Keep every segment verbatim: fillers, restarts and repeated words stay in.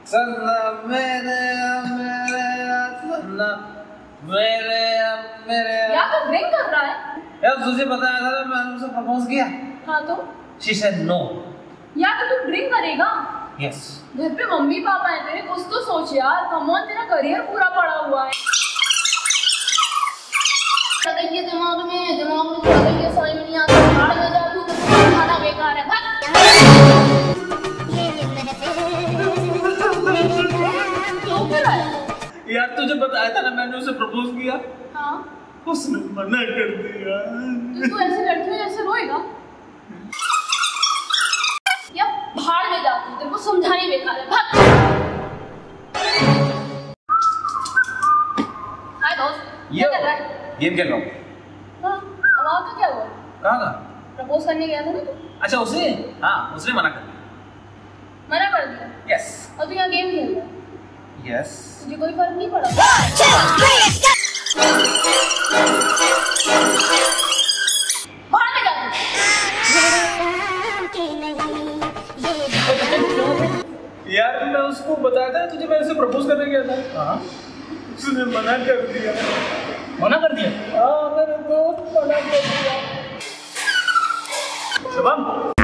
सनम मेरे मेरे सनम मेरे मेरे यार तो ड्रिंक कर रहा है। यार तुझे बताया था ना मैंने उसे प्रपोज किया। हाँ तो She said no. यार तो तू ड्रिंक करेगा? Yes. घर पे मम्मी पापा है तेरे, कुछ तो सोच यार। कम ऑन, तेरा करियर पूरा पड़ा हुआ है। ये दिमाग में दिमाग में चढ़ गई है, समझ में नहीं आता। भाड़ में जा तू, खाना बेकार है। भाग। क्यों कर रहा है? यार तुझे बताया था ना मैंने उसे प्रपोज किया। हाँ उसने मना कर दिया। तो तू ऐसे लड़कियों जैसे रोएगा? या भाड़ में जा तू, तेरे को समझाने बेकार है। भाग। हाय दोस्त, क्या कर रहा है? गेम खेल रहा हूँ। हाँ, अब वहाँ का क्या हुआ? कहाँ का? प्रपोज करने गया था ना तू? अच्छा उसे? हाँ उसने मना कर दिया। मना कर दिया? Yes. और तू यहाँ गेम खेल रहा है? Yes. तुझे कोई फर्क नहीं पड़ा? बाहर में जा तू। यार मैं उसको बताया था तुझे मैं उसे प्रपोज करने गया था। हाँ उसने मना कर दिया। मना कर दिया? हाँ मेरे दोस्त मना कर दिया। शुभम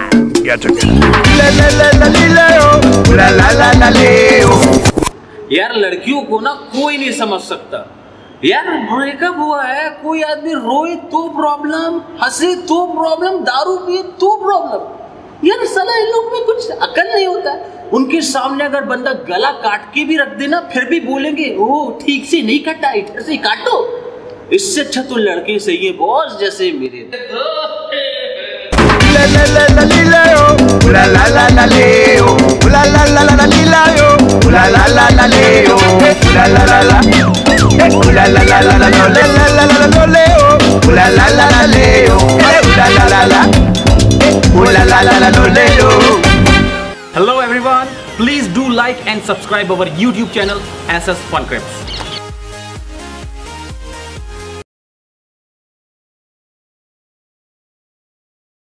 यार लड़कियों को ना कोई नहीं समझ सकता यार। ब्रेकअप हुआ है, कोई आदमी रोए तो प्रॉब्लम, हंसे तो प्रॉब्लम, दारू पिए तो प्रॉब्लम। यार साला इन लोग में कुछ अकल नहीं होता। उनके सामने अगर बंदा गला काट के भी रख देना फिर भी बोलेंगे ओ ठीक से नहीं काटा, इधर से काटो। इससे अच्छा तो लड़के सही है बॉस, जैसे मेरे Hello everyone, please do like and subscribe our YouTube channel S S Fun Crips.